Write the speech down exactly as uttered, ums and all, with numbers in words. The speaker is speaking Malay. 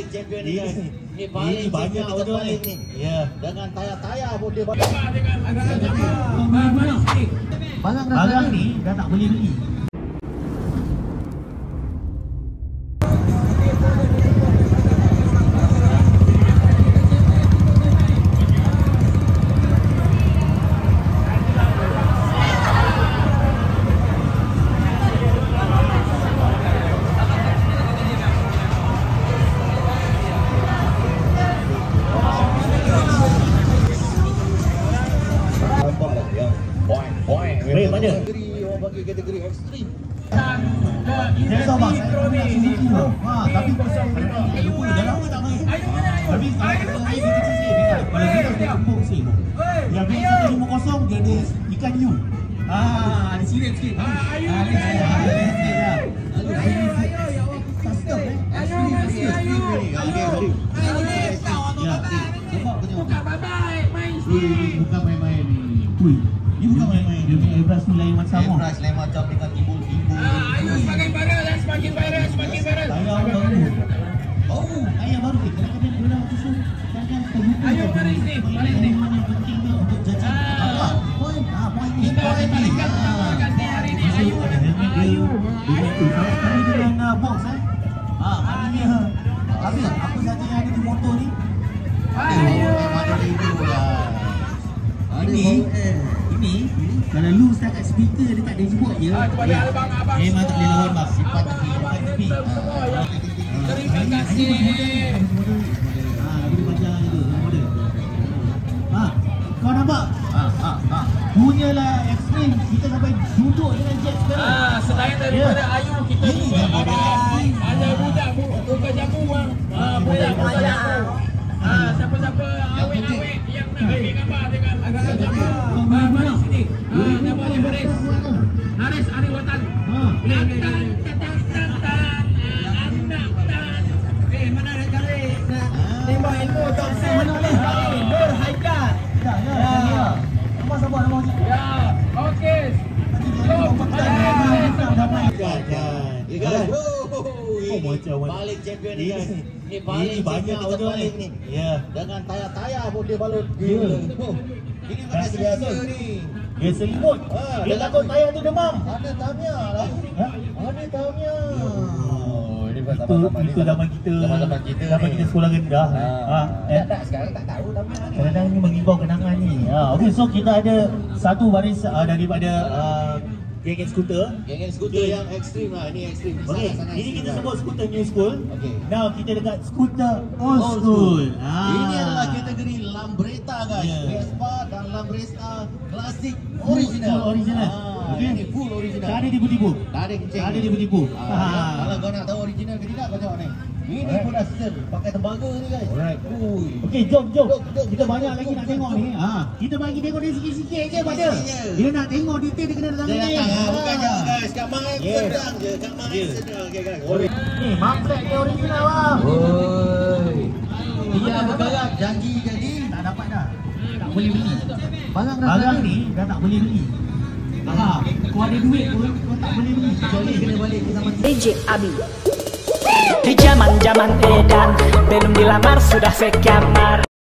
balik champion ni guys. Ni Ini banyak order ni. Ya. Dengan tayar-tayar pun dia balik. Barang barang ni dah tak boleh beli. Baik, mana? Kategori orang bagi kategori ekstrim. Saya tahu bang, saya nak Suzuki tu. Ha, tapi kosong lupa dah lama tak main. Tapi kalau kita main kita sisir dia. Kalau kita ada kembung sih. Yang biasa kita lima kosong dia ada ikan hiu. Ah, ada siret sikit. Ah, ayu. Ah, sikit lah. Ayu, ayu. Custom eh. Ayu, ayu. Ayu. Ya, sebab kena. Bukan bye-bye, main sikit. Bukan main-main ni. Ui. Ini bukan main-main. Dia punya airbrush ni lain macam apa? Airbrush lain macam dengan timbul-timbul. Ah, ayo semakin viral dan semakin viral, semakin viral. Ayam baru. Oh, ayam baru. Kadang-kadang dia nak susu. Kadang-kadang terlupa. Ayo baris ni, baris ni. Mana yang penting dia untuk jajan. Apa? Poin. Ah, poin ni. Kita ada tarikan pertama ganti hari ni. Ayo, ayo. Kami dengan box eh. Ah, maknanya. Habis apa saja yang ada di motor ni? Ayo. Ini, ini kalau lu setakat speaker dekat dashboard je. Ah, kepada abang, abang memang tak boleh lawan bang. semua. Sifat tepi, sifat tepi. Terima kasih. Ah, dia macam itu, model. Ah, kau nampak? Ah, ah, ah. Punyalah ekstrim. Kita sampai duduk dengan jet sekarang. Ah, selain daripada Ayu, kita Ini juga yang ada ada budak bu, bukan jamu bang. Ah, budak bukan jamu. Ah, siapa-siapa awet-awet yang nak ambil gambar dengan agak jamu. Ah, mari sini. Ah, nama dia Haris. Haris Ari Watan. Ah, Boleh, boleh, boleh. Tan, tan, tan. Ah, anak tan. Eh, mana ada cari? Tembak ilmu tak saya mana boleh cari. Nur Haikal. ya, ya, ya. Nama siapa nama ni? Ya, okey. Stop. Ya guys. Oh, macam mana? Balik champion ni guys. Ni Ini balik banyak champion order balik ni. ni. Ya. Dengan tayar-tayar pun dia balut. Ya. Ini bukan biasa ni. Dia selimut. Ah, Dia takut tayar tu demam. Ada Tamiya lah. Ha? Ada Tamiya. Oh, ini itu itu zaman kita. Zaman kita. Zaman kita sekolah rendah. Ha, eh. Tak, tak sekarang tak tahu Tamiya ni. Kadang-kadang ni mengimbau kenangan ni. Ha, okey, so kita ada satu baris uh, daripada uh, geng skuter. Geng skuter Okay. yang ekstrim lah. Ini ekstrim. Okey, Sangat-sangat ini ekstrim kita lah. sebut skuter new school. Okey. Now kita dekat skuter old, Old school. school. Ah. Ini adalah kategori Lambretta guys. Yeah. Vespa dan Lambretta klasik Full original. original. Ah, Okey. Ini full original. Tak ada tipu-tipu. Tak ada kencing. Tak ada tipu-tipu. Ah, Ah. Kalau kau nak tahu original ke tidak, kau tengok ni. Ini Alright. pun dah sel pakai tembaga ni guys. Alright. Ui. Okey, jom, jom. Jom, jom, Kita jom, banyak jom, lagi jom, nak jom, tengok jom. ni. Ha, kita bagi tengok dia sikit-sikit je pada. Sikit-sikit je. Dia nak tengok detail dia kena dalam Dia ni. datang ah, bukan Ah. jauh guys. Kat main Yeah. sedang je. Kat main Yeah. sedang. Okey guys. Ni, mampret dia original bang. Oi. Dia bergerak janji jadi. Tak dapat dah. Tak boleh beli. Barang barang ni dah tak boleh beli. Ha, kau ada duit pun kau tak boleh beli. Kecuali kena balik ke zaman D J Abi. Di zaman-zaman edan, belum dilamar sudah sekian mar.